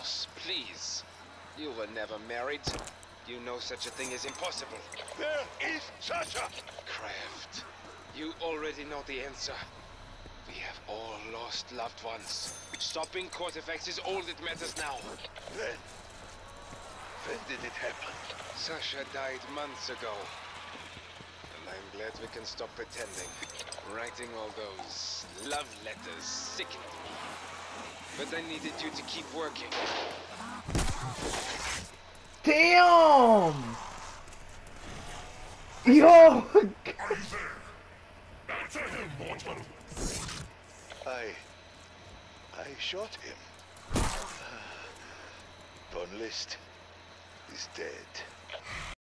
boss, please. You were never married. You know such a thing is impossible. There is Sasha! Krafft, you already know the answer. We have all lost loved ones. Stopping Kortifex is all that matters now. When did it happen? Sasha died months ago. And I'm glad we can stop pretending. Writing all those love letters sickened me. But I needed you to keep working. Damn! Yo! Answer him, mortal! I shot him. Von List is dead.